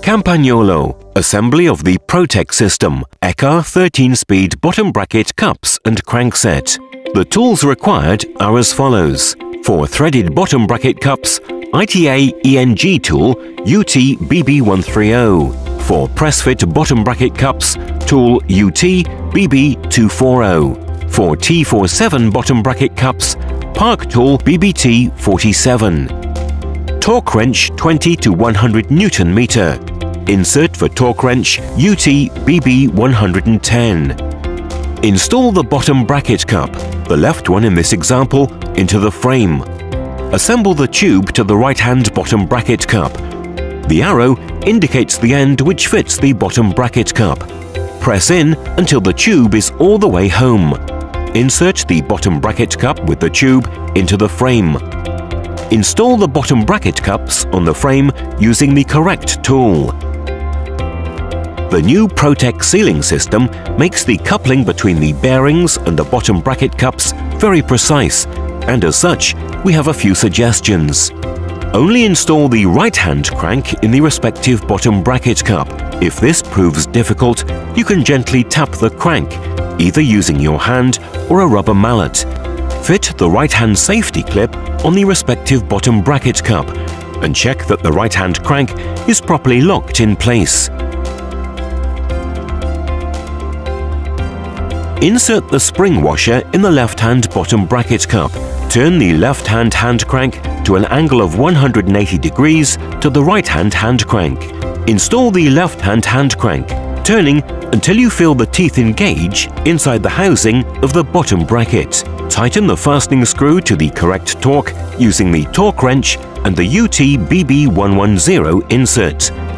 Campagnolo, assembly of the Protec system, Ekar 13-speed bottom bracket cups and crankset. The tools required are as follows. For threaded bottom bracket cups, ITA ENG tool UT BB130. For press fit bottom bracket cups, tool UT BB240. For T47 bottom bracket cups, Park tool BBT47. Torque wrench 20 to 100 Newton meter. Insert for torque wrench UT BB110. Install the bottom bracket cup, the left one in this example, into the frame. Assemble the tube to the right-hand bottom bracket cup. The arrow indicates the end which fits the bottom bracket cup. Press in until the tube is all the way home. Insert the bottom bracket cup with the tube into the frame. Install the bottom bracket cups on the frame using the correct tool. The new Protec sealing system makes the coupling between the bearings and the bottom bracket cups very precise, and as such, we have a few suggestions. Only install the right-hand crank in the respective bottom bracket cup. If this proves difficult, you can gently tap the crank, either using your hand or a rubber mallet. Fit the right-hand safety clip on the respective bottom bracket cup and check that the right-hand crank is properly locked in place. Insert the spring washer in the left-hand bottom bracket cup. Turn the left-hand hand crank to an angle of 180 degrees to the right-hand hand crank. Install the left-hand hand crank, turning until you feel the teeth engage inside the housing of the bottom bracket. Tighten the fastening screw to the correct torque using the torque wrench and the UT BB110 insert.